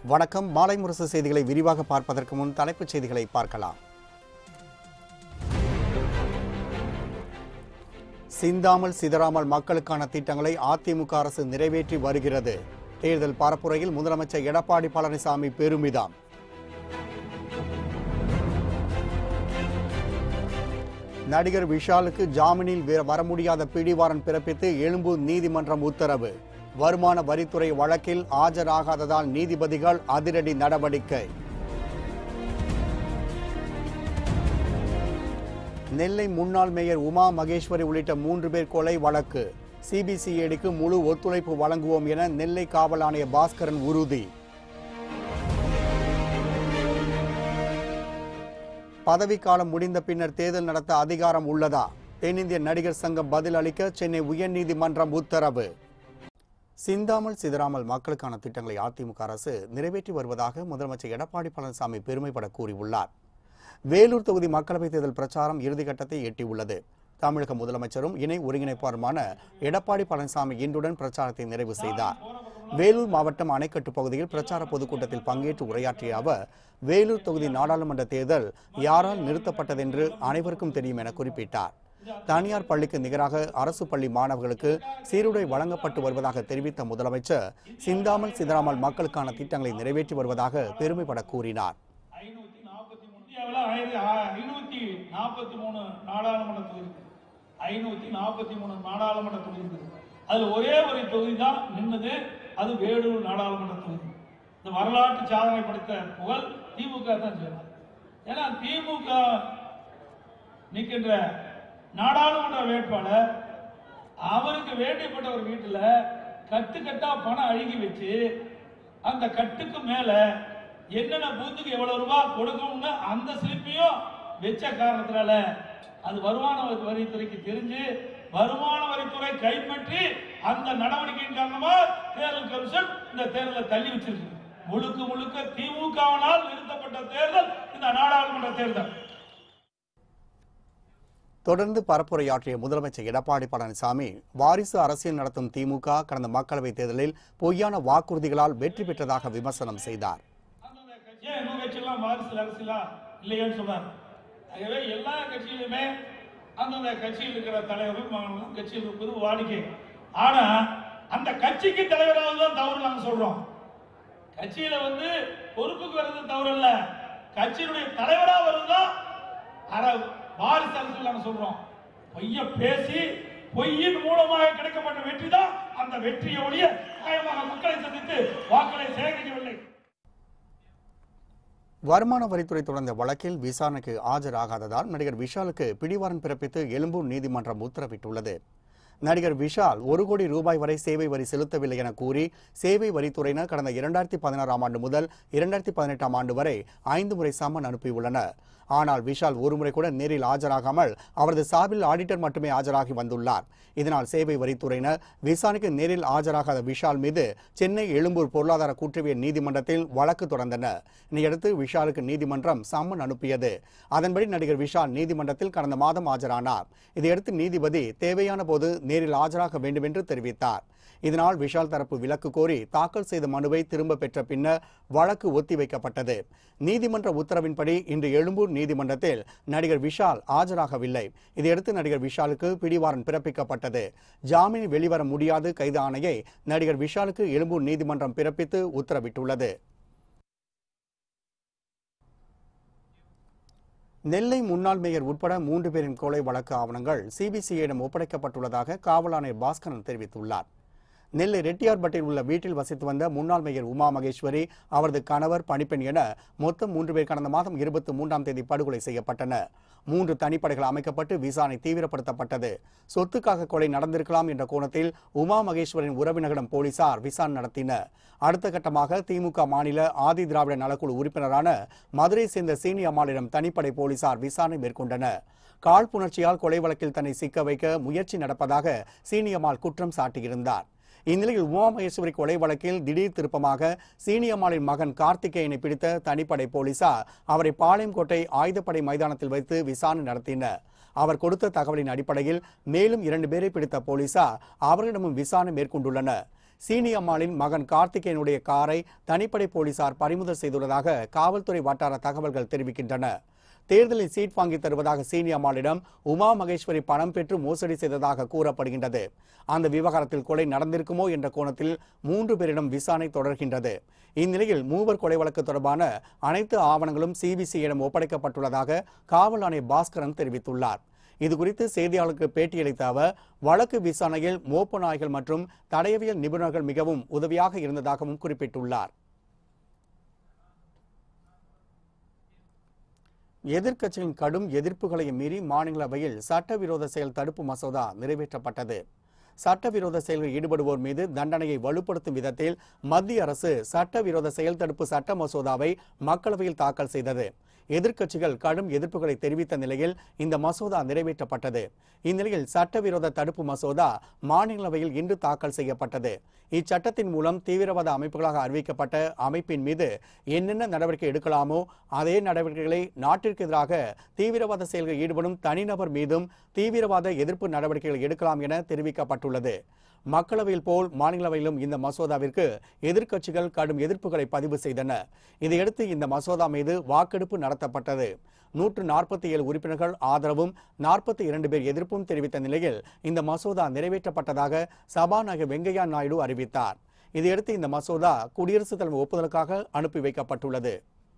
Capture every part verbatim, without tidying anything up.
வணக்கம். மாலைமுரசு செய்திகளை விரிவாக பார்ப்பதற்கு முன் தலைப்புச் செய்திகளை பார்க்கலாம். சிந்தாமல் சிதறாமல் மக்களுக்கான திட்டங்களை அதிமுக அரசு நிறைவேற்றி வருகிறது. தேர்தல் பரப்புரையில் முதலமைச்சர் எடப்பாடி பழனிசாமி பெருமிதம். நடிகர் விஷாலுக்கு ஜாமீனில் வர முடியாத பிடிவாரண்ட் பிறப்பித்து எழும்பூர் நீதிமன்றம் உத்தரவு. வருமான வரித்துறை வழக்கில் ஆஜராகாததால் நீதிபதிகள் அதிரடி நடவடிக்கை. நெல்லை முன்னாள் மேயர் உமா மகேஸ்வரி உள்ளிட்ட மூன்று பேர் கொலை வழக்கு. சிபிசிஐடிக்கு முழு ஒத்துழைப்பு வழங்குவோம் என நெல்லை காவல் ஆணையர் பாஸ்கரன் உறுதி. பதவிக்காலம் முடிந்த பின்னர் தேர்தல் நடத்த அதிகாரம் உள்ளதா? தென்னிந்திய நடிகர் சங்கம் பதில் அளிக்க சென்னை உயர்நீதிமன்றம் உத்தரவு. சிந்தாமல் சிதறாமல் மக்களுக்கான திட்டங்களை அதிமுக அரசு நிறைவேற்றி வருவதாக முதலமைச்சர் எடப்பாடி பழனிசாமி பெருமைப்பட கூறியுள்ளார். வேலூர் தொகுதி மக்களவைத் தேர்தல் பிரச்சாரம் இறுதிக்கட்டத்தை எட்டியுள்ளது. தமிழக முதலமைச்சரும் இணை ஒருங்கிணைப்பாளருமான எடப்பாடி பழனிசாமி இன்றுடன் பிரச்சாரத்தை நிறைவு செய்தார். வேலூர் மாவட்டம் அணைக்கட்டு பகுதியில் பிரச்சார பொதுக்கூட்டத்தில் பங்கேற்று உரையாற்றிய அவர், வேலூர் தொகுதி நாடாளுமன்ற தேர்தல் யாரால் நிறுத்தப்பட்டதென்று அனைவருக்கும் தெரியும் என குறிப்பிட்டார். தனியார் பள்ளிக்கு நிகராக அரசு பள்ளி மாணவர்களுக்கு சீருடை வழங்கப்பட்டு வருவதாக தெரிவித்த முதலமைச்சர் சிந்தாமல் சிதறாமல் மக்களுக்கான திட்டங்களை நிறைவேற்றி வருவதாக பெருமைப்பட கூறினார். ஒரே ஒரு தொகுதி தான் நின்னது, அது வேலூர் நாடாளுமன்ற தொகுதி. இந்த வரலாற்று சாதனை படைத்த புகழ் திமுக தான் செய்யணும். ஏன்னா திமுக நிற்கின்ற நாடாளுமன்ற வேட்பாளர் அவருக்கு வேண்டியப்பட்ட ஒரு வீட்டுல கட்டு கட்டா பணம் அழுகி வச்சு அந்த கட்டுக்கு மேல என்னென்ன பூத்துக்கு எவ்வளவு ரூபாய் கொடுக்கும்னு அந்த சிலிப்பையும் வச்ச காரணத்தினால அது வருமான வரித்துறைக்கு தெரிஞ்சு வருமான வரித்துறை கைப்பற்றி அந்த நடவடிக்கையின் காரணமா தேர்தல் கமிஷன் இந்த தேர்தலை தள்ளி வச்சிருக்கு. முழுக்க முழுக்க திமுகவினால் நிறுத்தப்பட்ட தேர்தல் இந்த நாடாளுமன்ற தேர்தல். தொடர்ந்து பரப்புரையாற்றிய முதலமைச்சர் எடப்பாடி பழனிசாமி, வாரிசு அரசியல் நடத்தும் திமுக கடந்த மக்களவைத் தேர்தலில் பொய்யான வாக்குறுதிகளால் வெற்றி பெற்றதாக விமர்சனம் செய்தார். எல்லா கட்சியிலுமே அந்தந்த கட்சியில் இருக்கிற தலைவர்கள் கட்சியில் இருப்பது வாடிக்கை. ஆனா அந்த கட்சிக்கு தலைவராக தான் தவறு நாங்க சொல்றோம். கட்சியில வந்து பொறுப்புக்கு வர்றது தவறு இல்ல, கட்சியினுடைய தலைவரா வருதுதான் வாரிசு அரசியல் நாங்க சொல்றோம். பொய்ய பேசி பொய்யின் மூலமாக கிடைக்கப்பட்ட வெற்றி தான் அந்த வெற்றியோடைய நியாயமாக மக்களை சந்தித்து வாக்களை சேகரிக்கவில்லை. வருமான வரித்துறை தொடர்ந்த வழக்கில் விசாரணைக்கு ஆஜராகாததால் நடிகர் விஷாலுக்கு பிடிவாரண்ட் பிறப்பித்து எழும்பூர் நீதிமன்றம் உத்தரவிட்டுள்ளது. நடிகர் விஷால் ஒரு கோடி ரூபாய் வரை சேவை வரி செலுத்தவில்லை என கூறி சேவை வரித்துறையினர் கடந்த இரண்டாயிரத்தி பதினாறாம் ஆண்டு முதல் இரண்டாயிரத்தி பதினெட்டாம் ஆண்டு வரை ஐந்து முறை சம்மன் அனுப்பியுள்ளனர். ஆனால் விஷால் ஒருமுறை கூட நேரில் ஆஜராகாமல் அவரது சார்பில் ஆடிட்டர் மட்டுமே ஆஜராகி வந்துள்ளார். இதனால் சேவை வரித்துறையினர் விசாரணைக்கு நேரில் ஆஜராகாத விஷால் மீது சென்னை எழும்பூர் பொருளாதார குற்றவியல் நீதிமன்றத்தில் வழக்கு தொடர்ந்தனர். இதையடுத்து விஷாலுக்கு நீதிமன்றம் சம்மன் அனுப்பியது. அதன்படி நடிகர் விஷால் நீதிமன்றத்தில் கடந்த மாதம் ஆஜரானார். இதையடுத்து நீதிபதி தேவையான போது நேரில் ஆஜராக வேண்டும் என்று தெரிவித்தார். இதனால் விஷால் தரப்பு விலக்கு கோரி தாக்கல் செய்த மனுவை திரும்ப பெற்ற பின்னர் வழக்கு ஒத்திவைக்கப்பட்டது. நீதிமன்ற உத்தரவின்படி இன்று எழும்பூர் நீதிமன்றத்தில் நடிகர் விஷால் ஆஜராகவில்லை. இதையடுத்து நடிகர் விஷாலுக்கு பிடிவாரண்ட் பிறப்பிக்கப்பட்டது. ஜாமீன் வெளிவர முடியாது கைது ஆணையை நடிகர் விஷாலுக்கு எழும்பூர் நீதிமன்றம் பிறப்பித்து உத்தரவிட்டுள்ளது. நெல்லை முன்னாள் மேயர் உட்பட மூன்று பேரின் கொலை வழக்கு ஆவணங்கள் சிபிசிஐடிடம் ஒப்படைக்கப்பட்டுள்ளதாக காவல் ஆணையர் பாஸ்கரன் தெரிவித்துள்ளார். நெல்லை ரெட்டியார்பட்டில் உள்ள வீட்டில் வசித்து வந்த முன்னாள் மேயர் உமா மகேஸ்வரி, அவரது கணவர், பணிப்பெண் என மொத்தம் மூன்று பேர் கடந்த மாதம் இருபத்தி மூன்றாம் தேதி படுகொலை செய்யப்பட்டனர். மூன்று தனிப்படைகள் அமைக்கப்பட்டு விசாரணை தீவிரப்படுத்தப்பட்டது. சொத்துக்காக கொலை நடந்திருக்கலாம் என்ற கோணத்தில் உமா மகேஸ்வரின் உறவினரிடம் போலீசார் விசாரணை நடத்தினர். அடுத்த கட்டமாக திமுக மாநில ஆதி திராவிட நலக்குழு உறுப்பினரான மதுரை சேர்ந்த சீனி அம்மாளிடம் தனிப்படை போலீசார் விசாரணை மேற்கொண்டனர். காழ்ப்புணர்ச்சியால் கொலை வழக்கில் தன்னை சிக்க வைக்க முயற்சி நடப்பதாக சீனி அம்மாள் குற்றம் சாட்டியிருந்தார். இந்நிலையில் உமா மகேஸ்வரி கொலை வழக்கில் திடீர் திருப்பமாக சீனியம்மாளின் மகன் கார்த்திகேயனை பிடித்த தனிப்படை போலீசார் அவரை பாளையங்கோட்டை ஆயுதப்படை மைதானத்தில் வைத்து விசாரணை நடத்தினர். அவர் கொடுத்த தகவலின் அடிப்படையில் மேலும் இரண்டு பேரை பிடித்த போலீசார் அவர்களிடமும் விசாரணை மேற்கொண்டுள்ளனர். சீனியம்மாளின் மகன் கார்த்திகேயனுடைய காரை தனிப்படை போலீசார் பறிமுதல் செய்துள்ளதாக காவல்துறை வட்டார தகவல்கள் தெரிவிக்கின்றன. தேர்தலில் சீட் வாங்கி தருவதாக சீனியம்மாளிடம் உமா மகேஸ்வரி பணம் பெற்று மோசடி செய்ததாக கூறப்படுகின்றது. அந்த விவகாரத்தில் கொலை நடந்திருக்குமோ என்ற கோணத்தில் மூன்று பேரிடம் விசாரணை தொடர்கின்றது. இந்நிலையில் மூவர் கொலை வழக்கு தொடர்பான அனைத்து ஆவணங்களும் சிபிசிஐயிடம் ஒப்படைக்கப்பட்டுள்ளதாக காவல் ஆணையர் பாஸ்கரன் தெரிவித்துள்ளார். இதுகுறித்து செய்தியாளருக்கு பேட்டியளித்த அவர் வழக்கு விசாரணையில் மோப்ப நாய்கள் மற்றும் தடயவியல் நிபுணர்கள் மிகவும் உதவியாக இருந்ததாகவும் குறிப்பிட்டுள்ளார். எதிர்க்கட்சியின் கடும் எதிர்ப்புகளை மீறி மாநிலவையில் சட்டவிரோத செயல் தடுப்பு மசோதா நிறைவேற்றப்பட்டது. சட்டவிரோத செயலில் ஈடுபடுவோர் மீது தண்டனையை வலுப்படுத்தும் விதத்தில் மத்திய அரசு சட்டவிரோத செயல் தடுப்பு சட்ட மசோதாவை மக்களவையில் தாக்கல் செய்தது. எதிர்க்கட்சிகள் கடும் எதிர்ப்புகளை தெரிவித்த நிலையில் இந்த மசோதா நிறைவேற்றப்பட்டது. இந்நிலையில் சட்டவிரோத தடுப்பு மசோதா மாநிலவையில் இன்று தாக்கல் செய்யப்பட்டது. இச்சட்டத்தின் மூலம் தீவிரவாத அமைப்புகளாக அறிவிக்கப்பட்ட அமைப்பின் மீது என்னென்ன நடவடிக்கை எடுக்கலாமோ அதே நடவடிக்கைகளை நாட்டிற்கு எதிராக தீவிரவாத செயல்களில் ஈடுபடும் தனிநபர் மீதும் தீவிரவாத எதிர்ப்பு நடவடிக்கைகள் எடுக்கலாம் என தெரிவிக்கப்பட்டுள்ளது. மக்களவையில் போல் மாநிலவையிலும் இந்த மசோதாவிற்கு எதிர்க்கட்சிகள் கடும் எதிர்ப்புகளை பதிவு செய்தன. இதையடுத்து இந்த மசோதா மீது வாக்கெடுப்பு நடத்தப்பட்டது. நூற்று நாற்பத்தி ஏழு உறுப்பினர்கள் ஆதரவும் நாற்பத்தி இரண்டு பேர் எதிர்ப்பும் தெரிவித்த நிலையில் இந்த மசோதா நிறைவேற்றப்பட்டதாக சபாநாயகர் வெங்கையா நாயுடு அறிவித்தார். இதையடுத்து இந்த மசோதா குடியரசுத் தலைவர் ஒப்புதலுக்காக அனுப்பி வைக்கப்பட்டுள்ளது.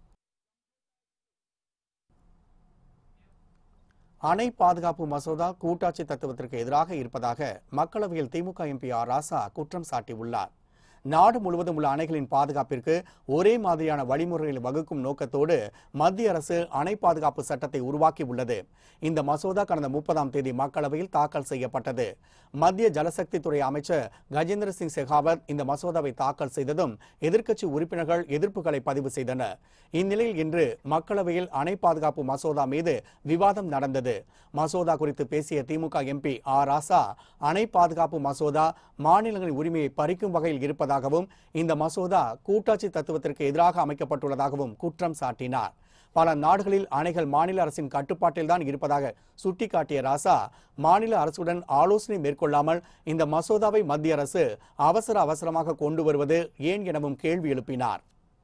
அணை பாதுகாப்பு மசோதா கூட்டாட்சி தத்துவத்திற்கு எதிராக இருப்பதாக மக்களவையில் திமுக எம்பி ஆர் ராசா குற்றம் சாட்டியுள்ளார். நாடு முழுவதும் உள்ள அணைகளின் பாதுகாப்பிற்கு ஒரே மாதிரியான வழிமுறைகளை வகுக்கும் நோக்கத்தோடு மத்திய அரசு அணை பாதுகாப்பு சட்டத்தை உருவாக்கி உள்ளது. இந்த மசோதா கடந்த முப்பதாம் தேதி மக்களவையில் தாக்கல் செய்யப்பட்டது. மத்திய ஜலசக்தி துறை அமைச்சர் கஜேந்திர சிங் செகாவத் இந்த மசோதாவை தாக்கல் செய்ததும் எதிர்க்கட்சி உறுப்பினர்கள் எதிர்ப்புகளை பதிவு செய்தனர். இந்நிலையில் இன்று மக்களவையில் அணை பாதுகாப்பு மசோதா மீது விவாதம் நடந்தது. மசோதா குறித்து பேசிய திமுக எம்பி ஆர் ராசா அணை பாதுகாப்பு மசோதா மாநிலங்களின் உரிமையை பறிக்கும் வகையில் இருப்பதாகவும் இந்த மசோதா கூட்டாட்சி தத்துவத்திற்கு எதிராக அமைக்கப்பட்டுள்ளதாகவும் குற்றம் சாட்டினார். பல நாடுகளில் அணைகள் மாநில அரசின் கட்டுப்பாட்டில்தான் இருப்பதாக சுட்டிக்காட்டிய ராசா மாநில அரசுடன் ஆலோசனை மேற்கொள்ளாமல் இந்த மசோதாவை மத்திய அரசு அவசர அவசரமாக கொண்டு வருவது ஏன் எனவும் கேள்வி எழுப்பினார்.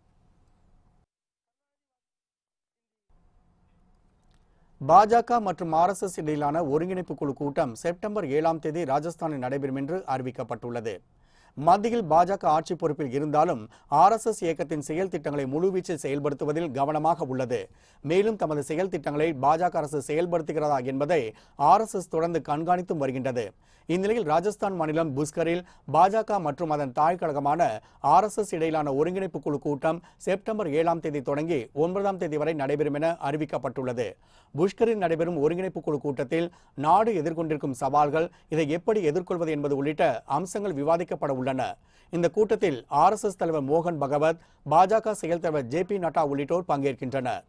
பாஜக மற்றும் ஆர் எஸ் எஸ் இடையிலான ஒருங்கிணைப்பு குழு கூட்டம் செப்டம்பர் ஏழாம் தேதி ராஜஸ்தானில் நடைபெறும் என்று அறிவிக்கப்பட்டுள்ளது. மத்தியில் பாஜக ஆட்சி பொறுப்பில் இருந்தாலும் ஆர் எஸ் எஸ் இயக்கத்தின் செயல் திட்டங்களை முழுவீச்சில் செயல்படுத்துவதில் கவனமாக உள்ளது. மேலும் தமது செயல் திட்டங்களை பாஜக அரசு செயல்படுத்துகிறதா என்பதை ஆர் எஸ் எஸ் தொடர்ந்து கண்காணித்தும் வருகின்றது. இந்நிலையில் ராஜஸ்தான் மாநிலம் புஷ்கரில் பாஜக மற்றும் அதன் தாய் கழகமான ஆர் எஸ் எஸ் இடையிலான ஒருங்கிணைப்பு குழு கூட்டம் செப்டம்பர் ஏழாம் தேதி தொடங்கி ஒன்பதாம் தேதி வரை நடைபெறும் என அறிவிக்கப்பட்டுள்ளது. புஷ்கரில் நடைபெறும் ஒருங்கிணைப்பு குழு கூட்டத்தில் நாடு எதிர்கொண்டிருக்கும் சவால்கள், இதை எப்படி எதிர்கொள்வது என்பது உள்ளிட்ட அம்சங்கள் விவாதிக்கப்பட உள்ளன. இந்த கூட்டத்தில் ஆர் எஸ் எஸ் தலைவர் மோகன் பகவத், பாஜக செயல் தலைவர் ஜே பி நட்டா உள்ளிட்டோர் பங்கேற்கின்றனர்.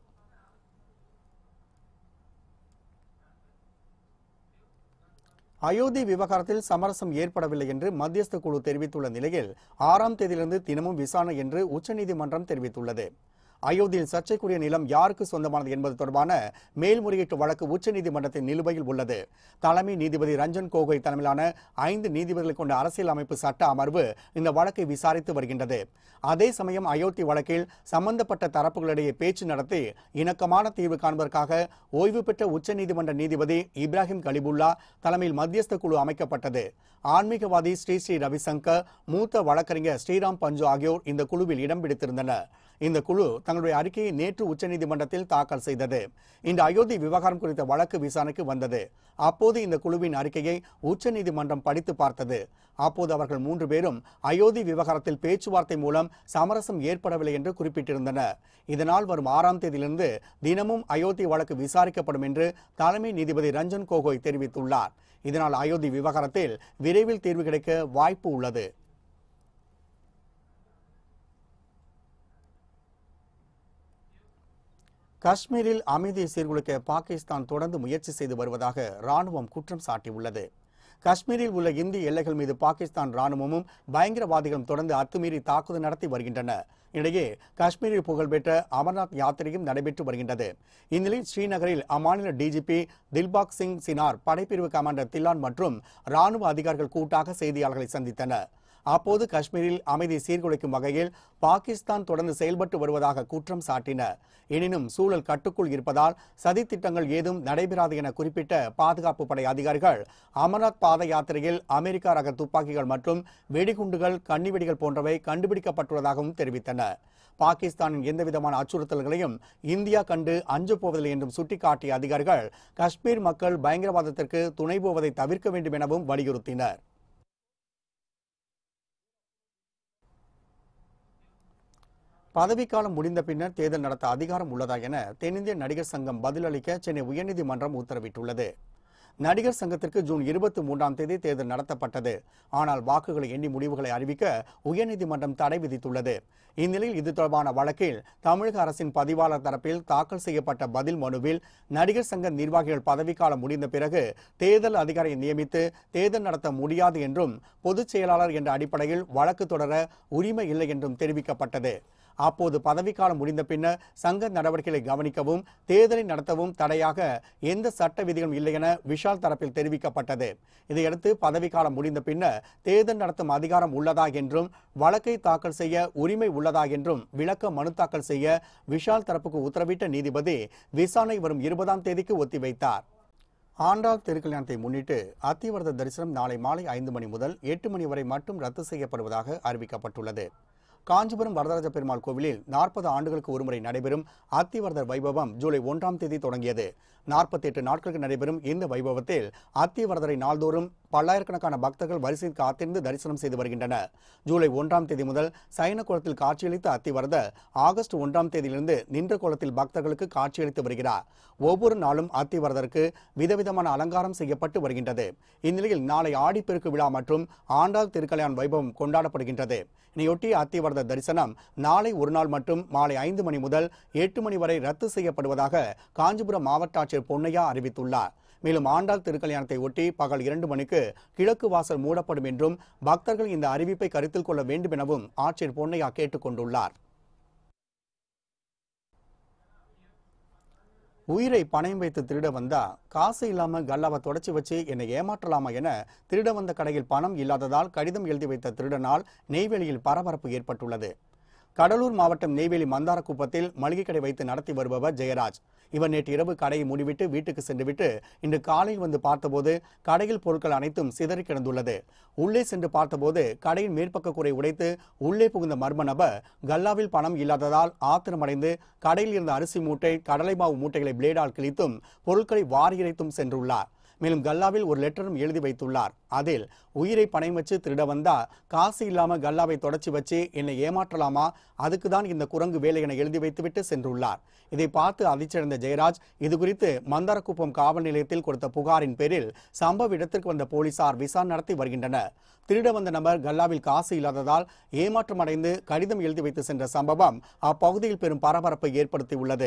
அயோத்தி விவகாரத்தில் சமரசம் ஏற்படவில்லை என்று மத்தியஸ்த குழு தெரிவித்துள்ள நிலையில் ஆறாம் தேதியிலிருந்து தினமும் விசாரணை என்று உச்சநீதிமன்றம் தெரிவித்துள்ளது. அயோத்தியில் சர்ச்சைக்குரிய நிலம் யாருக்கு சொந்தமானது என்பது தொடர்பான மேல்முறையீட்டு வழக்கு உச்சநீதிமன்றத்தின் நிலுவையில் உள்ளது. தலைமை நீதிபதி ரஞ்சன் கோகோய் தலைமையிலான ஐந்து நீதிபதிகளை கொண்ட அரசியல் அமைப்பு சட்ட அமர்வு இந்த வழக்கை விசாரித்து வருகின்றது. அதே சமயம் அயோத்தி வழக்கில் சம்பந்தப்பட்ட தரப்புகளிடையே பேச்சு நடத்தி இணக்கமான தீர்வு காண்பதற்காக ஓய்வு பெற்ற உச்சநீதிமன்ற நீதிபதி இப்ராஹிம் கலிபுல்லா தலைமையில் மத்தியஸ்த குழு அமைக்கப்பட்டது. ஆன்மீகவாதி ஸ்ரீ ஸ்ரீ ரவிசங்கர், மூத்த வழக்கறிஞர் ஸ்ரீராம் பஞ்சு ஆகியோர் இந்த குழுவில் இடம் பிடித்திருந்தனர். இந்த குழு தங்களுடைய அறிக்கையை நேற்று உச்சநீதிமன்றத்தில் தாக்கல் செய்தது. இந்த அயோத்தி விவகாரம் குறித்த வழக்கு விசாரணைக்கு வந்தது. அப்போது இந்த குழுவின் அறிக்கையை உச்சநீதிமன்றம் படித்து பார்த்தது. அப்போது அவர்கள் மூன்று பேரும் அயோத்தி விவகாரத்தில் பேச்சுவார்த்தை மூலம் சமரசம் ஏற்படவில்லை என்று குறிப்பிட்டிருந்தனர். இதனால் வரும் ஆறாம் தேதியிலிருந்து தினமும் அயோத்தி வழக்கு விசாரிக்கப்படும் என்று தலைமை நீதிபதி ரஞ்சன் கோகோய் தெரிவித்துள்ளார். இதனால் அயோத்தி விவகாரத்தில் விரைவில் தீர்வு கிடைக்க வாய்ப்பு உள்ளது. காஷ்மீரில் அமைதியை சீர்குலைக்க பாகிஸ்தான் தொடர்ந்து முயற்சி செய்து வருவதாக ராணுவம் குற்றம் சாட்டியுள்ளது. காஷ்மீரில் உள்ள இந்திய எல்லைகள் மீது பாகிஸ்தான் ராணுவமும் பயங்கரவாதிகளும் தொடர்ந்து அத்துமீறி தாக்குதல் நடத்தி வருகின்றன. இடையே காஷ்மீரில் புகழ்பெற்ற அமர்நாத் யாத்திரையும் நடைபெற்று வருகின்றது. இந்நிலையில் ஸ்ரீநகரில் அம்மாநில டிஜிபி தில்பாக் சிங் சினார், படைப்பிரிவு கமாண்டர் தில்லான் மற்றும் ராணுவ அதிகாரிகள் கூட்டாக செய்தியாளர்களை சந்தித்தனர். அப்போது காஷ்மீரில் அமைதி சீர்குலைக்கும் வகையில் பாகிஸ்தான் தொடர்ந்து செயல்பட்டு வருவதாக குற்றம் சாட்டினர். எனினும் சூழல் கட்டுக்குள் இருப்பதால் சதித்திட்டங்கள் ஏதும் நடைபெறாது என குறிப்பிட்ட பாதுகாப்பு படை அதிகாரிகள் அமர்நாத் பாத யாத்திரையில் அமெரிக்கா ரக துப்பாக்கிகள் மற்றும் வெடிகுண்டுகள், கன்னிவெடிகள் போன்றவை கண்டுபிடிக்கப்பட்டுள்ளதாகவும் தெரிவித்தனர். பாகிஸ்தானின் எந்தவிதமான அச்சுறுத்தல்களையும் இந்தியா கண்டு அஞ்சப் போவதில்லை என்றும் சுட்டிக்காட்டிய அதிகாரிகள் காஷ்மீர் மக்கள் பயங்கரவாதத்திற்கு துணை போவதை தவிர்க்க வேண்டும் எனவும் வலியுறுத்தினர். பதவிக்காலம் முடிந்த பின்னர் தேர்தல் நடத்த அதிகாரம் உள்ளதா என தென்னிந்திய நடிகர் சங்கம் பதிலளிக்க சென்னை உயர்நீதிமன்றம் உத்தரவிட்டுள்ளது. நடிகர் சங்கத்திற்கு ஜூன் இருபத்தி மூன்றாம் தேதி தேர்தல் நடத்தப்பட்டது. ஆனால் வாக்குகளை எண்ணி முடிவுகளை அறிவிக்க உயர்நீதிமன்றம் தடை விதித்துள்ளது. இந்நிலையில் இது தொடர்பான வழக்கில் தமிழக அரசின் பதிவாளர் தரப்பில் தாக்கல் செய்யப்பட்ட பதில் மனுவில் நடிகர் சங்க நிர்வாகிகள் பதவிக்காலம் முடிந்த பிறகு தேர்தல் அதிகாரியை நியமித்து தேர்தல் நடத்த முடியாது என்றும் பொதுச் செயலாளர் என்ற அடிப்படையில் வழக்கு தொடர உரிமை இல்லை என்றும் தெரிவிக்கப்பட்டது. அப்போது பதவிக்காலம் முடிந்த பின்னர் சங்க நடவடிக்கைகளை கவனிக்கவும் தேர்தலை நடத்தவும் தடையாக எந்த சட்ட விதிகளும் இல்லை என விஷால் தரப்பில் தெரிவிக்கப்பட்டது. இதையடுத்து பதவிக்காலம் முடிந்த பின்னர் தேர்தல் நடத்தும் அதிகாரம் உள்ளதா என்றும் வழக்கை தாக்கல் செய்ய உரிமை உள்ளதா என்றும் விளக்க மனு தாக்கல் செய்ய விஷால் தரப்புக்கு உத்தரவிட்ட நீதிபதி விசாரணை வரும் இருபதாம் தேதிக்கு ஒத்திவைத்தார். ஆண்டாள் திருக்கல்யாணத்தை முன்னிட்டு அத்திவரத தரிசனம் நாளை மாலை ஐந்து மணி முதல் எட்டு மணி வரை மட்டும் ரத்து செய்யப்படுவதாக அறிவிக்கப்பட்டுள்ளது. காஞ்சிபுரம் வரதராஜ பெருமாள் கோவிலில் நாற்பது ஆண்டுகளுக்கு ஒருமுறை நடைபெறும் அத்திவரதர் வைபவம் ஜூலை ஒன்றாம் தேதி தொடங்கியது. நாற்பத்தி எட்டு நாட்களுக்கு நடைபெறும் இந்த வைபவத்தில் அத்திவரதரை நாள்தோறும் பல்லாயிரக்கணக்கான பக்தர்கள் வரிசையில் காத்திருந்து தரிசனம் செய்து வருகின்றனர். ஜூலை ஒன்றாம் தேதி முதல் சயன கோலத்தில் காட்சியளித்த அத்திவரதர் ஆகஸ்ட் ஒன்றாம் தேதியிலிருந்து நின்ற கோலத்தில் பக்தர்களுக்கு காட்சியளித்து வருகிறார். ஒவ்வொரு நாளும் அத்திவரதருக்கு விதவிதமான அலங்காரம் செய்யப்பட்டு வருகின்றது. இந்நிலையில் நாளை ஆடிப்பெருக்கு விழா மற்றும் ஆண்டாள் திருக்கல்யாண வைபவம் கொண்டாடப்படுகின்றது. இதையொட்டி அத்திவரதர் தரிசனம் நாளை ஒரு நாள் மட்டும் மாலை ஐந்து மணி முதல் எட்டு மணி வரை ரத்து செய்யப்படுவதாக காஞ்சிபுரம் மாவட்ட ஆட்சியர் பொன்னையா அறிவித்துள்ளார். மேலும் ஆண்டாள் திருக்கல்யாணத்தை ஒட்டி பகல் இரண்டு மணிக்கு கிழக்கு வாசல் மூடப்படும் என்றும் பக்தர்கள் இந்த அறிவிப்பை கருத்தில் கொள்ள வேண்டும் எனவும் ஆட்சியர் பொன்னையா கேட்டுக் கொண்டுள்ளார். உயிரை பணயம் வைத்து திருட வந்தா காசு இல்லாம கல்லாவை தொடச்சி வச்சு என்னை ஏமாற்றலாமா என திருட வந்த கடையில் பணம் இல்லாததால் கடிதம் எழுதி வைத்த திருடனால் நெய்வேலியில் பரபரப்பு ஏற்பட்டுள்ளது. கடலூர் மாவட்டம் நெய்வேலி மந்தாரக்குப்பத்தில் மளிகை கடை வைத்து நடத்தி வருபவர் ஜெயராஜ். இவர் நேற்று இரவு கடையை மூடிவிட்டு வீட்டுக்கு சென்றுவிட்டு இன்று காலையில் வந்து பார்த்தபோது கடையில் பொருட்கள் அனைத்தும் சிதறி கிடந்துள்ளது. உள்ளே சென்று பார்த்தபோது கடையின் மேற்பக்க கூரை உடைத்து உள்ளே புகுந்த மர்ம நபர் கல்லாவில் பணம் இல்லாததால் ஆத்திரமடைந்து கடையில் இருந்த அரிசி மூட்டை, கடலை மாவு மூட்டைகளை பிளேடால் கிழித்தும் பொருட்களை வாரி இறைத்தும் சென்றுள்ளார். மேலும் கல்லாவில் ஒரு லெட்டரும் எழுதி வைத்துள்ளார். அதில் உயிரை பணயம் வச்சு திருட வந்தா காசு இல்லாம கல்லாவை தொடச்சி வச்சு என்னை ஏமாற்றலாமா, அதுக்கு தான் இந்த குரங்கு வேலை என எழுதி வைத்துவிட்டு சென்றுள்ளார். இதை பார்த்து அதிர்ச்சியடைந்த ஜெயராஜ் இதுகுறித்து மந்தாரக்குப்பம் காவல் நிலையத்தில் கொடுத்த புகாரின் பேரில் சம்பவ இடத்திற்கு வந்த போலீசார் விசாரணை நடத்தி வருகின்றனர். திருட வந்த நபர் கல்லாவில் காசு இல்லாததால் ஏமாற்றமடைந்து கடிதம் எழுதி வைத்து சென்ற சம்பவம் அப்பகுதியில் பெரும் பரபரப்பை ஏற்படுத்தியுள்ளது.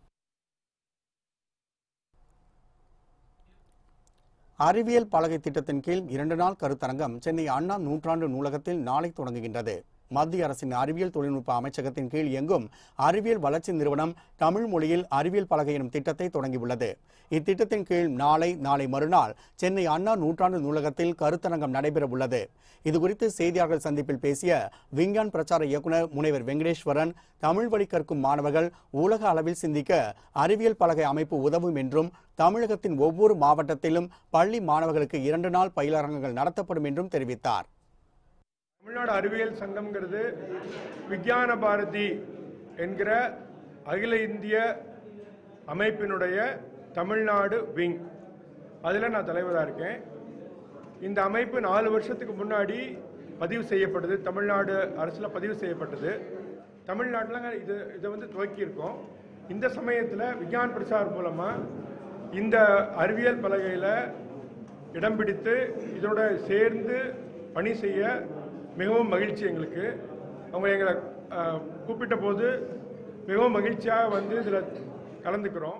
அறிவியல் பலகை திட்டத்தின் கீழ் இரண்டு நாள் கருத்தரங்கம் சென்னை அண்ணா நூற்றாண்டு நூலகத்தில் நாளை தொடங்குகின்றது. மத்திய அரசின் அறிவியல் தொழில்நுட்ப அமைச்சகத்தின் கீழ் இயங்கும் அறிவியல் வளர்ச்சி நிறுவனம் தமிழ் மொழியில் அறிவியல் பலகை எனும் திட்டத்தை தொடங்கியுள்ளது. இத்திட்டத்தின் கீழ் நாளை நாளை மறுநாள் சென்னை அண்ணா நூற்றாண்டு நூலகத்தில் கருத்தரங்கம் நடைபெற உள்ளது. இதுகுறித்து செய்தியாளர்கள் சந்திப்பில் பேசிய விஞ்ஞான் பிரச்சார இயக்குநர் முனைவர் வெங்கடேஸ்வரன், தமிழ் வழி கற்கும் மாணவர்கள் உலக அளவில் சிந்திக்க அறிவியல் பலகை அமைப்பு உதவும் என்றும் தமிழகத்தின் ஒவ்வொரு மாவட்டத்திலும் பள்ளி மாணவர்களுக்கு இரண்டு நாள் பயிலரங்குகள் நடத்தப்படும் என்றும் தெரிவித்தார். தமிழ்நாடு அறிவியல் சங்கம்ங்கிறது விஞ்ஞான பாரதி என்கிற அகில இந்திய அமைப்பினுடைய தமிழ்நாடு விங், அதில் நான் தலைவராக இருக்கேன். இந்த அமைப்பு நாலு வருஷத்துக்கு முன்னாடி பதிவு செய்யப்பட்டது, தமிழ்நாடு அரசில் பதிவு செய்யப்பட்டது. தமிழ்நாட்டில் இது இதை வந்து துவக்கியிருக்கோம். இந்த சமயத்தில் விஞ்ஞான் பிரசார் மூலமாக இந்த அறிவியல் பலகையில் இடம் பிடித்து இதோட சேர்ந்து பணி செய்ய மிகவும் மகிழ்ச்சி எங்களுக்கு. அவங்க எங்களை கூப்பிட்ட போது மிகவும் மகிழ்ச்சியாக வந்து இதில் கலந்துக்கிறோம்.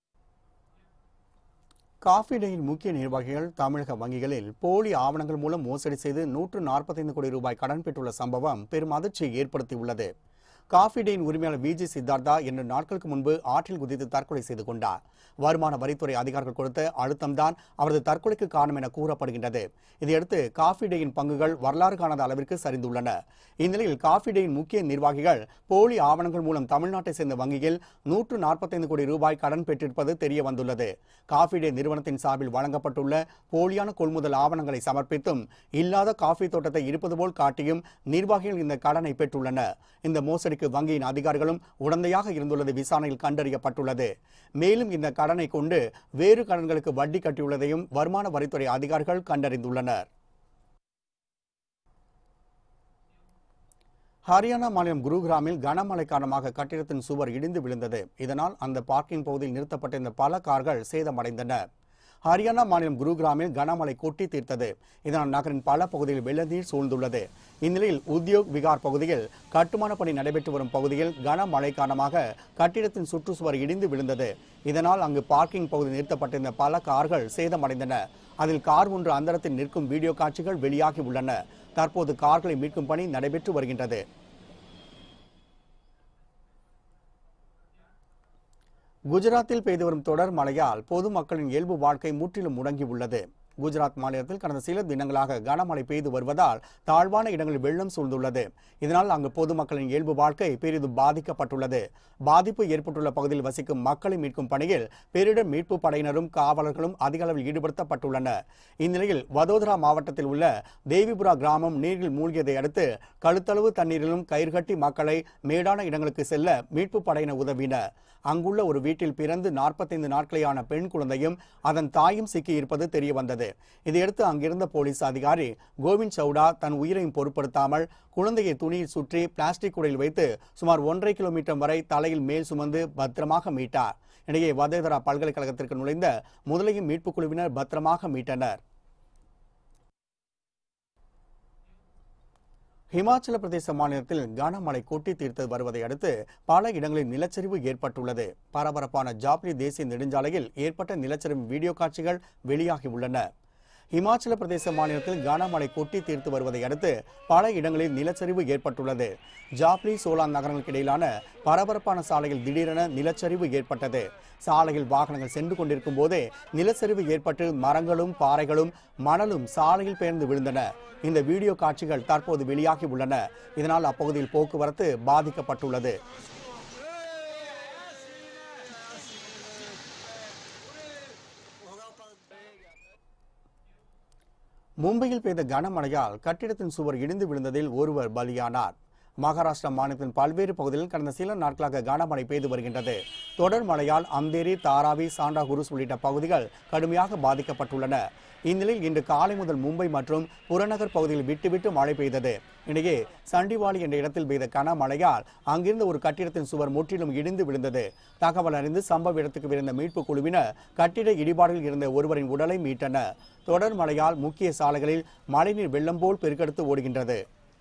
காஃபி டேயின் முக்கிய நிர்வாகிகள் தமிழக வங்கிகளில் போலி ஆவணங்கள் மூலம் மோசடி செய்து நூற்று நாற்பத்தைந்து கோடி ரூபாய் கடன் பெற்றுள்ள சம்பவம் பெரும் அதிர்ச்சியை ஏற்படுத்தியுள்ளது. காஃபி டேயின் உரிமையாளர் விஜி சித்தார்த்தா இரண்டு நாட்களுக்கு முன்பு ஆற்றில் குதித்து தற்கொலை செய்து கொண்டார். வருமான வரித்துறை அதிகாரிகள் கொடுத்த அழுத்தம்தான் அவரது தற்கொலைக்கு காரணம் என கூறப்படுகின்றது. இதையடுத்து காஃபி டேயின் பங்குகள் வரலாறு காணாத அளவிற்கு சரிந்துள்ளன. இந்நிலையில் காஃபி டேயின் முக்கிய நிர்வாகிகள் போலி ஆவணங்கள் மூலம் தமிழ்நாட்டை சேர்ந்த வங்கியில் நூற்று நாற்பத்தைந்து கோடி ரூபாய் கடன் பெற்றிருப்பது தெரிய வந்துள்ளது. காஃபி டே நிறுவனத்தின் சார்பில் வழங்கப்பட்டுள்ள போலியான கொள்முதல் ஆவணங்களை சமர்ப்பித்தும் இல்லாத காஃபி தோட்டத்தை இருப்பது போல் காட்டியும் நிர்வாகிகள் இந்த கடனை பெற்றுள்ளனர். இந்த மோசடிக்கு வங்கியின் அதிகாரிகளும் உடந்தையாக இருந்துள்ளது விசாரணையில் கண்டறியப்பட்டுள்ளது. மேலும் இந்த கடனை கொண்டு வேறு கடன்களுக்கு வட்டி கட்டியுள்ளதையும் வருமான வரித்துறை அதிகாரிகள் கண்டறிந்துள்ளனர். ஹரியானா மாநிலம் குருகிராமில் கனமழை காரணமாக கட்டிடத்தின் சுவர் இடிந்து விழுந்தது. இதனால் அந்த பார்க்கிங் பகுதியில் நிறுத்தப்பட்டிருந்த பல கார்கள் சேதமடைந்தன. ஹரியானா மாநிலம் குருகிராமில் கனமழை கொட்டி தீர்த்தது. இதனால் நகரின் பல பகுதிகளில் வெள்ள நீர் சூழ்ந்துள்ளது. இந்நிலையில் உத்யோக் விகார் பகுதியில் கட்டுமான பணி நடைபெற்று வரும் பகுதியில் கனமழை காரணமாக கட்டிடத்தின் சுற்றுச்சுவர் இடிந்து விழுந்தது. இதனால் அங்கு பார்க்கிங் பகுதியில் நிறுத்தப்பட்டிருந்த பல கார்கள் சேதமடைந்தன. அதில் கார் ஒன்று அந்தரத்தில் நிற்கும் வீடியோ காட்சிகள் வெளியாகி உள்ளன. தற்போது கார்களை மீட்கும் பணி நடைபெற்று வருகின்றது. குஜராத்தில் பெய்து வரும் தொடர் மழையால் பொதுமக்களின் இயல்பு வாழ்க்கை முற்றிலும் முடங்கியுள்ளது. குஜராத் மாநிலத்தில் கடந்த சில தினங்களாக கனமழை பெய்து வருவதால் தாழ்வான இடங்களில் வெள்ளம் சூழ்ந்துள்ளது. இதனால் அங்கு பொதுமக்களின் இயல்பு வாழ்க்கை பெரிதும் பாதிக்கப்பட்டுள்ளது. பாதிப்பு ஏற்பட்டுள்ள பகுதியில் வசிக்கும் மக்களை மீட்கும் பணியில் பேரிடர் மீட்பு படையினரும் காவலர்களும் அதிக அளவில் ஈடுபடுத்தப்பட்டுள்ளனர். இந்நிலையில் வதோதரா மாவட்டத்தில் உள்ள தேவிபுரா கிராமம் நீரில் மூழ்கியதை அடுத்து கழுத்தளவு தண்ணீரிலும் கயிறு கட்டி மக்களை மேடான இடங்களுக்கு செல்ல மீட்பு படையினர் உதவினர். அங்குள்ள ஒரு வீட்டில் பிறந்து நாற்பத்தைந்து நாட்களையான பெண் குழந்தையும் அதன் தாயும் சிக்கி இருப்பது தெரிய வந்தது. இதையடுத்து அங்கிருந்த போலீஸ் அதிகாரி கோவிந்த் சவுடா தன் உயிரையும் பொருட்படுத்தாமல் குழந்தையை துணியில் சுற்றி பிளாஸ்டிக் குடையில் வைத்து சுமார் ஒன்றரை கிலோமீட்டர் வரை தலையில் மேல் சுமந்து பத்திரமாக மீட்டார். இடையே வதோதரா பல்கலைக்கழகத்திற்கு நுழைந்த முதலையும் மீட்புக் குழுவினர் பத்திரமாக மீட்டனர். ஹிமாச்சல பிரதேச மாநிலத்தில் கனமழை கொட்டி தீர்த்து வருவதை அடுத்து பல இடங்களில் நிலச்சரிவு ஏற்பட்டுள்ளது. பரபரப்பான ஜாப்லி தேசிய நெடுஞ்சாலையில் ஏற்பட்ட நிலச்சரிவு வீடியோ காட்சிகள் வெளியாகியுள்ளன. ஹிமாச்சல பிரதேச மாநிலத்தில் கனமழை கொட்டி தீர்த்து வருவதை அடுத்து பல இடங்களில் நிலச்சரிவு ஏற்பட்டுள்ளது. ஜாப்லி சோலான் நகரங்களுக்கு இடையிலான பரபரப்பான சாலையில் திடீரென நிலச்சரிவு ஏற்பட்டது. சாலையில் வாகனங்கள் சென்று கொண்டிருக்கும் போதே நிலச்சரிவு ஏற்பட்டு மரங்களும் பாறைகளும் மணலும் சாலையில் பெயர்ந்து விழுந்தன. இந்த வீடியோ காட்சிகள் தற்போது வெளியாகி உள்ளன. இதனால் அப்பகுதியில் போக்குவரத்து பாதிக்கப்பட்டுள்ளது. மும்பையில் பெய்த கனமழையால் கட்டிடத்தின் சுவர் இடிந்து விழுந்ததில் ஒருவர் பலியானார். மகாராஷ்டிரா மாநிலத்தின் பல்வேறு பகுதிகளில் கடந்த சில நாட்களாக கனமழை பெய்து வருகின்றது. தொடர் மழையால் அந்தேரி, தாராவி, சாண்டா குரூஸ் உள்ளிட்ட பகுதிகள் கடுமையாக பாதிக்கப்பட்டுள்ளன. இந்நிலையில் இன்று காலை முதல் மும்பை மற்றும் புறநகர் பகுதியில் விட்டுவிட்டு மழை பெய்தது. இடையே சண்டிவாலி என்ற இடத்தில் பெய்த கனமழையால் அங்கிருந்த ஒரு கட்டிடத்தின் சுவர் முற்றிலும் இடிந்து விழுந்தது. தகவல் அறிந்து சம்பவ இடத்துக்கு விரைந்த மீட்பு குழுவினர் கட்டிட இடிபாடுகளில் இருந்த ஒருவரின் உடலை மீட்டனர். தொடர் மழையால் முக்கிய சாலைகளில் மழைநீர் வெள்ளம் போல் பெருக்கெடுத்து ஓடுகின்றது.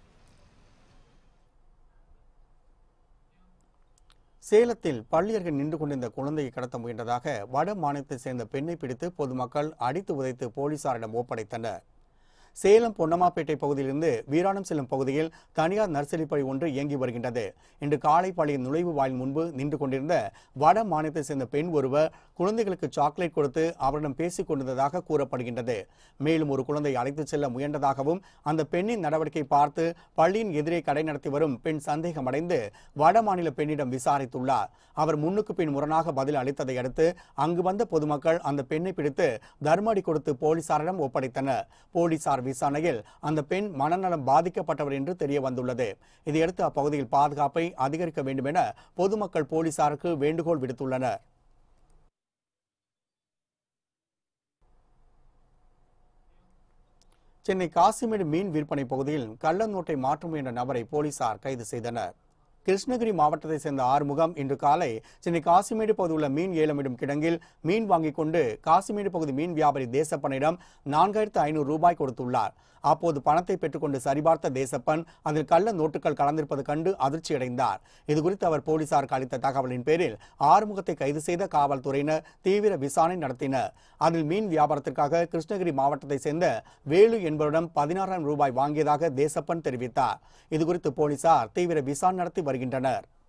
சேலத்தில் பள்ளி அருகே நின்று கொண்டிருந்த குழந்தையை கடத்த முயன்றதாக வட மாநிலத்தை சேர்ந்த பெண்ணை பிடித்து பொதுமக்கள் அடித்து உதைத்து போலீசாரிடம் ஒப்படைத்தனர். சேலம் பொன்னம்மாப்பேட்டை பகுதியிலிருந்து வீராணம் செல்லும் பகுதியில் தனியார் நர்சரி பள்ளி ஒன்று இயங்கி வருகின்றது. இன்று காலை பள்ளியின் நுழைவு வாயில் முன்பு நின்று கொண்டிருந்த வட மாநிலத்தை சேர்ந்த பெண் ஒருவர் குழந்தைகளுக்கு சாக்லேட் கொடுத்து அவரிடம் பேசிக் கொண்டிருந்ததாக கூறப்படுகின்றது. மேலும் ஒரு குழந்தை அழைத்துச் செல்ல முயன்றதாகவும் அந்த பெண்ணின் நடவடிக்கை பார்த்து பள்ளியின் எதிரே கடை நடத்தி வரும் பெண் சந்தேகமடைந்து வட மாநில பெண்ணிடம் விசாரித்துள்ளார். அவர் முன்னுக்கு பின் முரணாக பதில் அளித்ததை அடுத்து அங்கு வந்த பொதுமக்கள் அந்த பெண்ணை பிடித்து தர்மடி கொடுத்து போலீசாரிடம் ஒப்படைத்தனர். போலீசார் விசாரணையில் அந்த பெண் மனநலம் பாதிக்கப்பட்டவர் என்று தெரிய வந்துள்ளது. இதையடுத்து அப்பகுதியில் பாதுகாப்பை அதிகரிக்க வேண்டும் என பொதுமக்கள் போலீசாருக்கு வேண்டுகோள் விடுத்துள்ளனர். சென்னை காசிமேடு மீன் விற்பனை பகுதியில் கள்ள நோட்டை மாற்ற முயன்ற நபரை போலீசார் கைது செய்தனர். கிருஷ்ணகிரி மாவட்டத்தை சேர்ந்த ஆறுமுகம் இன்று காலை சென்னை காசிமேடு பகுதியில் உள்ள மீன் ஏலமிடும் கிடங்கில் மீன் வாங்கிக் கொண்டு காசிமேடு பகுதி மீன் வியாபாரி தேசப்பனிடம் நான்காயிரத்து ஐநூறு ரூபாய் கொடுத்துள்ளார். அப்போது பணத்தை பெற்றுக்கொண்டு சரிபார்த்த தேசப்பன் அதில் கள்ள நோட்டுகள் கலந்திருப்பது கண்டு அதிர்ச்சியடைந்தார். இதுகுறித்து அவர் போலீசாருக்கு அளித்த தகவலின் பேரில் ஆறுமுகத்தை கைது செய்த காவல்துறையினர் தீவிர விசாரணை நடத்தினர். அதில் மீன் வியாபாரத்திற்காக கிருஷ்ணகிரி மாவட்டத்தை சேர்ந்த வேலு என்பவரிடம் பதினாறாயிரம் ரூபாய் வாங்கியதாக தேசப்பன் தெரிவித்தார். இதுகுறித்து போலீசார் தீவிர விசாரணை நடத்தி வருகின்றனர். வருகின்றனர்.